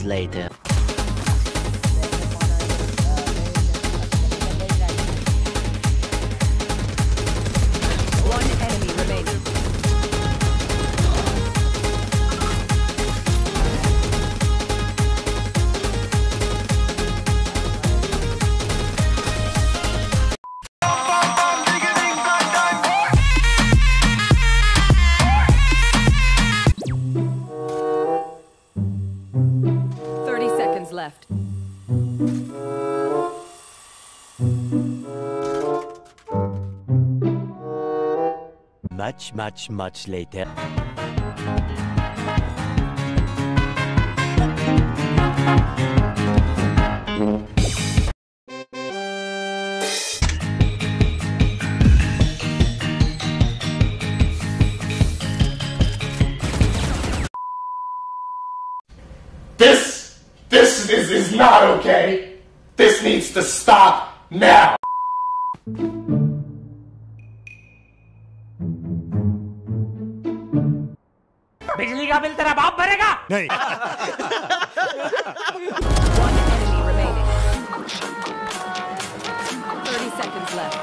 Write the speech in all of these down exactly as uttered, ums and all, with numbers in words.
later. One enemy remaining. Thirty seconds left. Much, much, much later. This, this is, is not okay. This needs to stop now. बिजली का bill तेरा बाप भरेगा? नहीं. One enemy remaining. Thirty seconds left.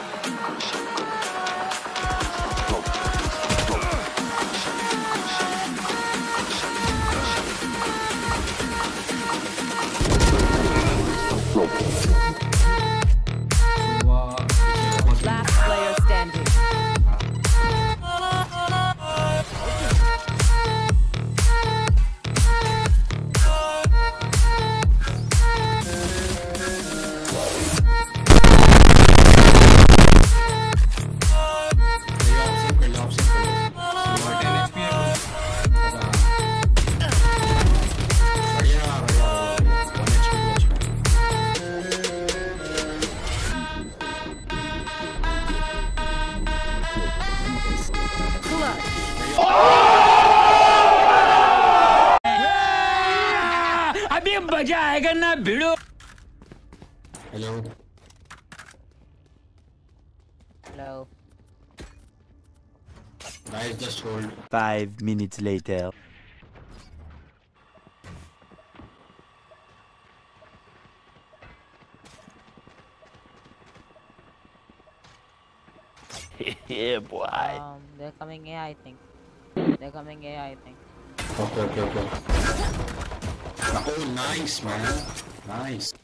Last player standing. अभी मजा आएगा ना भिड़ो. Hello. Hello. Guys, just hold. Five minutes later. Yeah, boy. Um, they're coming A, I think. They're coming A, I think. Okay, okay, okay. Oh, nice, man. Nice.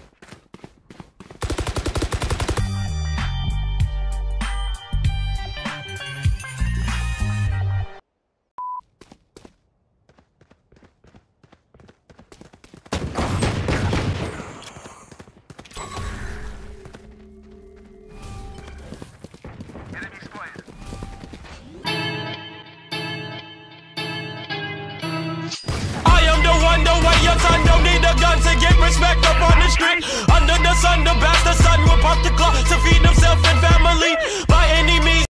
Your son don't need a gun to get respect up on the street. Under the sun, the bastard son will pop the clock to feed himself and family by any means.